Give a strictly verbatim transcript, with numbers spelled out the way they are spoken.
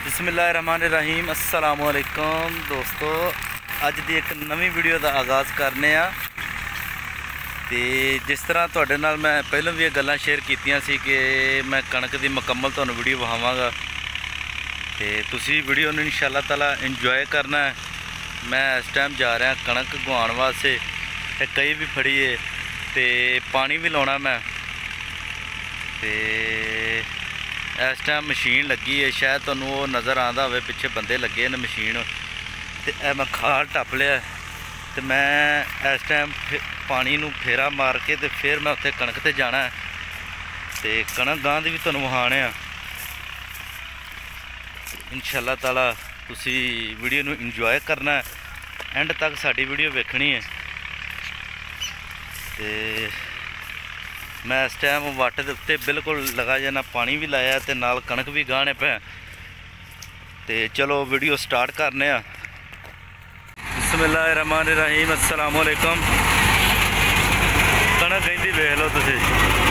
बिस्मिल्लाहिर्रहमानिर्रहीम अस्सलाम वालेकुम दोस्तों, अज दी एक नवी वीडियो का आगाज़ करने आ। ते जिस तरह तुहाडे नाल मैं पहलों भी ये गल्लां शेयर कीतियां सी कि मैं कणक की मुकम्मल तुहानूं वीडियो विखावांगा ते तुसी वीडियो नूं इंशाअल्लाह ताला इंजॉय करना है। मैं इस टाइम जा रहा कणक गुआण वास्ते, कई भी फड़ी है ते पानी भी लाउणा मैं। ते इस टाइम मशीन लगी है, शायद तुहानूं वो नज़र आंदा होवे, पिछे बंदे लगे न मशीन। तो मैं खाल टप लिया तो मैं इस टाइम पानी नूं फेरा मार के तो फिर मैं उत्थे कणक ते जाना है। तो कणक गांह दी भी तुहानूं विखाणे आ इंशाअल्लाह ताला। तुसी वीडियो नूं इंजॉय करना है, एंड तक साडी वीडियो वेखनी है। तो मैं इस टाइम वट के उत्ते बिल्कुल लगा जाना, पानी भी लाया तो नाल कणक भी गाहने पे। तो चलो वीडियो स्टार्ट करने आ। बिस्मिल्लाहिर्रहमानिर्रहीम अस्सलाम वालेकुम। कणक कहती वेख लो तुसी।